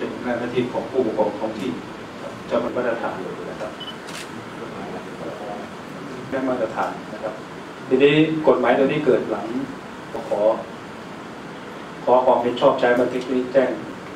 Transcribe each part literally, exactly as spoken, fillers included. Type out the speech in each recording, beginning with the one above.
เป็นหน้าที่ของผู้ปกครองท้องถิ่นจะเป็นมาตรฐานเลยนะครับแม่มาตรฐานนะครับทีนี้กฎหมายตัวนี้เกิดหลังขอขอความเป็นชอบใช้บันทึกนี้แจ้ง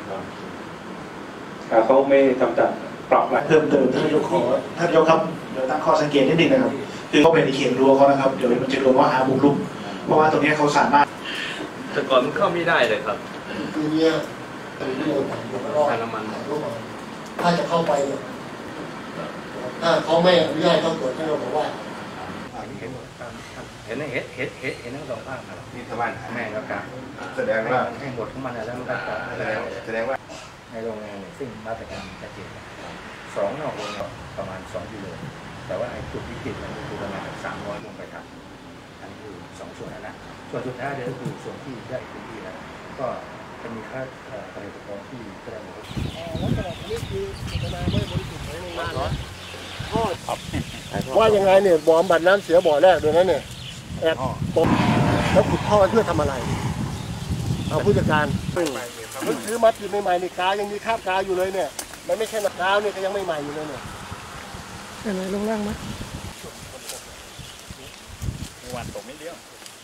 เขาไม่ทำตามปรับเพิ่มเติมท่านนายกขอท่านนายกครับเดี๋ยวตั้งข้อสังเกตนิดนึงนะครับคือเขาเป็นในเขตรั้วเขานะครับเดี๋ยวมันจะโดนว่าหาบุกรุกเพราะว่าตรงนี้เขาสามารถแต่ก่อนมันเข้าไม่ได้เลยครับคือเนี่ยคือเนี่ยทางน้ำมันถ้าจะเข้าไปเนี่ยถ้าเขาไม่อนุญาตต้องตรวจให้เราบอกว่าเห็นเห็นเห็นเห็นเห็นทั้งสองภาคครับนี่ชาวบ้านแม่แล้วกันแสดงว่าให้หมดของมันแล้วมันก็แสดงแสดงว่าในโรงงานเนี่ยซึ่งมาตรการชัดเจนสองนอกโรงงานประมาณสองกิโลแต่ว่าไอ้จุดวิกฤตมันคือประมาณสามร้อยลงไปครับอันคือสองส่วนนะส่วนสุดท้ายเดี๋ยวคือส่วนที่ได้พื้นที่แล้วก็จะมีค่าเกษตรกรที่ก็ได้หมดแล้วตลอดนี้คือเจตนาไม่บริสุทธิ์ของโรงงานเนาะว่ายังไงเนี่ยบ่อบำบัดน้ำเสียบ่อแรกด้วยนะเนี่ยแอบตกแล้วขุดท่อเพื่อทำอะไรเอาผู้จัดการมันซื้อมัดอยู่ใหม่ๆในกายังมีคราบกาอยู่เลยเนี่ยมันไม่ใช่มะพร้าวเนี่ยก็ยังไม่ใหม่อยู่เลยเนี่ยอะไรลงล่างมั้ยวันตกไม่เดียว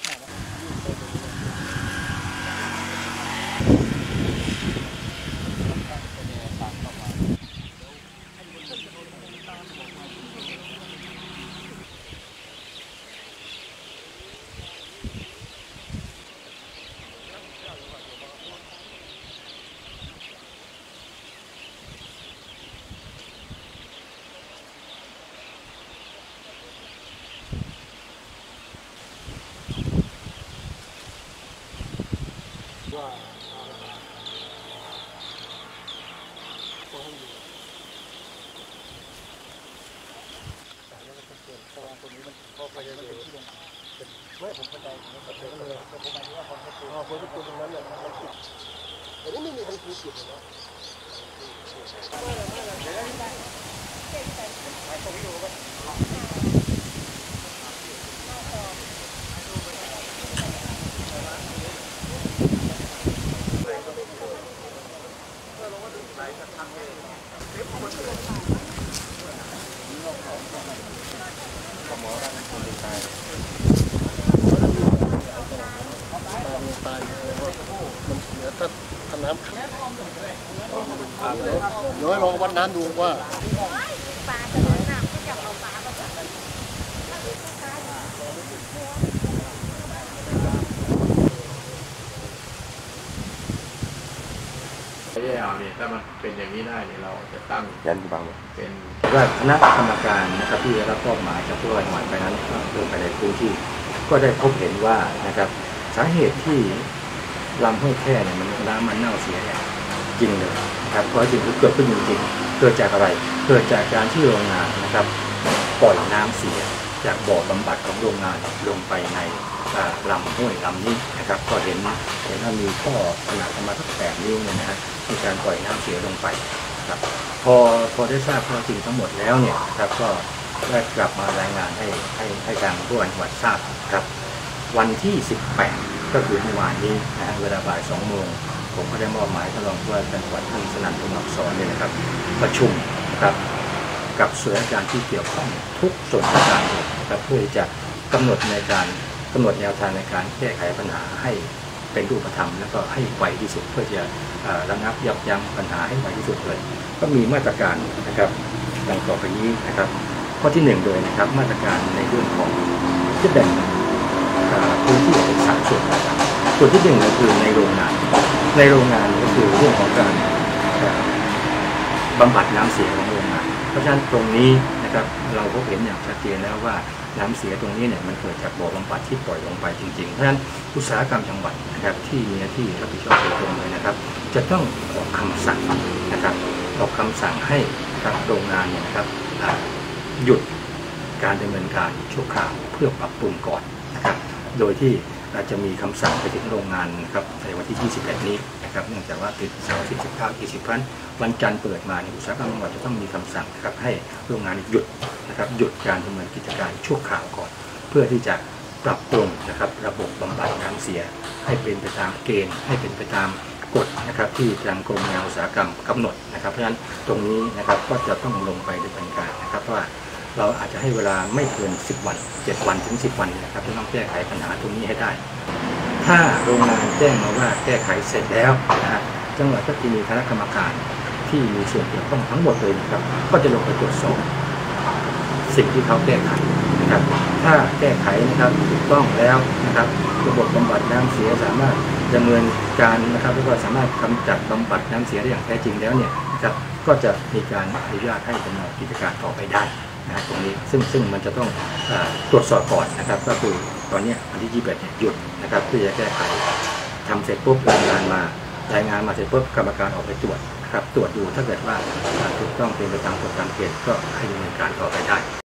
ว่าไม่ผมเข้าใจผมเข้าใจเลยแต่ผมหมายถึงว่าคนที่ตัวคนที่ตัวตรงนั้นเนี่ยมันติดแต่นี่ไม่มีใครคิดติดเลยนะถ้าน้ำขังเดี๋ยวให้ลองวัดน้ำดูว่าปลาจะน้ำน้ำก็จะเอาปลามาจากไม่ได้เอาเนี่ยถ้ามันเป็นอย่างนี้ได้เนี่ยเราจะตั้งยันบังเป็นว่าคณะกรรมการนะครับที่ได้รับมอบหมายจากผู้ว่าจังหวัดไปนั้นเพื่อไปในพื้นที่ก็ได้พบเห็นว่านะครับสาเหตุที่ลำห้วยแค่เนี่ยมันน้ำมันเน่าเสียเนี่ยจริงเลยครับเพราะจริงๆเกิดขึ้นจริงๆเกิดจากอะไรเกิดจากการที่โรงงานนะครับปล่อยน้ำเสียจากบ่อบำบัดของโรงงานลงไปในลำห้วยลำนี้นะครับก็เห็นเห็นว่ามีท่อขนาดประมาณสักแปดนิ้วเนี่ยนะฮะมีการปล่อยน้ำเสียลงไปครับพอพอได้ทราบข้อจริงทั้งหมดแล้วเนี่ยครับก็ได้กลับมารายงานให้ให้ให้ทางผู้ว่าจังหวัดทราบครับวันที่สิบแปดก็คือเมื่อวานนี้นะฮะเวลาบ่ายสองโมงผมก็ได้มอบหมายท่านรองผู้ว่าจังหวัดท่านสนั่น พงษ์อักษรเนี่ยนะครับประชุมนะครับกับส่วนราชการที่เกี่ยวข้องทุกส่วนราชการนะครับเพื่อจะกำหนดในการกำหนดแนวทางในการแก้ไขปัญหาให้เป็นรูปธรรมแล้วก็ให้ไวที่สุดเพื่อจะระงับยับยั้งปัญหาให้ไวที่สุดเลยก็มีมาตรการนะครับดังต่อไปนี้นะครับข้อที่หนึ่งโดยนะครับมาตรการในเรื่องของที่แบ่งพื้นที่เป็นสามส่วนนะครับส่วนที่หนึ่งก็คือในโรงงานในโรงงานก็คือเรื่องของการบำบัดน้ำเสียของโรงงานเพราะฉะนั้นตรงนี้นะครับเราก็เห็นอย่างชัดเจนแล้วว่าน้ำเสียตรงนี้เนี่ยมันเกิดจากบ่อบำบัดที่ปล่อยลงไปจริงๆเพราะฉะนั้นอุตสาหกรรมจังหวัดนะครับที่มีหน้าที่รับผิดชอบโดยตรงเลยนะครับจะต้องออกคำสั่งนะครับออกคำสั่งให้ครับโรงงานเนี่ยนะครับหยุดการดำเนินการชั่วคราวเพื่อปรับปรุงก่อนนะครับโดยที่อาจจะมีคำสั่งไปถึงโรงงานนะครับในวันที่ยี่สิบเอ็ดนี้นะครับเนื่องจากว่าติดเสาร์อาทิตย์สิบเก้า ยี่สิบพันวันจันทร์เปิดมาอุตสาหกรรมจังหวัดจะต้องมีคำสั่งนะครับให้โรงงานหยุดนะครับหยุดการดำเนินกิจการชั่วคราวก่อนเพื่อที่จะปรับปรุงนะครับระบบบำบัดน้ำเสียให้เป็นไปตามเกณฑ์ให้เป็นไปตามกฎนะครับที่ทางกรมงานอุตสาหกรรมกำหนดนะครับเพราะฉะนั้นตรงนี้นะครับก็จะต้องลงไปดำเนินการนะครับว่าเราอาจจะให้เวลาไม่เกินสิบวันเจ็ดวันถึงสิบวันนะครับที่ต้องแก้ไขปัญหาตรงนี้ให้ได้ถ้าโรงงานแจ้งมาว่าแก้ไขเสร็จแล้วนะฮะจังหวัดก็จะมีคณะกรรมการที่มีส่วนเกี่ยวข้องทั้งหมดเลยนะครับก็จะลงไปตรวจสอบสิ่งที่เขาแก้ไขนะครับถ้าแก้ไขนะครับถูกต้องแล้วนะครับระบบบำบัดน้ำเสียสามารถดำเนินการนะครับแล้วก็สามารถกำจัดบำบัดน้ำเสียได้อย่างแท้จริงแล้วเนี่ยนะครับก็จะมีการอนุญาตให้ดำเนินกิจการต่อไปได้นะตรงนี้ซึ่งซึ่งมันจะต้องตรวจสอบก่อนนะครับก็คือตอนนี้วันที่ยี่สิบเอ็ดเนี่ยหยุดนะครับเพื่อจะแก้ไขทำเสร็จปุ๊บรายงานมารายงานมาเสร็จปุ๊บกรรมการออกไปตรวจนะครับตรวจดูถ้าเกิดว่าถูกต้องเป็นไปตามกฎตามเกณฑ์ก็ให้ดำเนินการต่อไปได้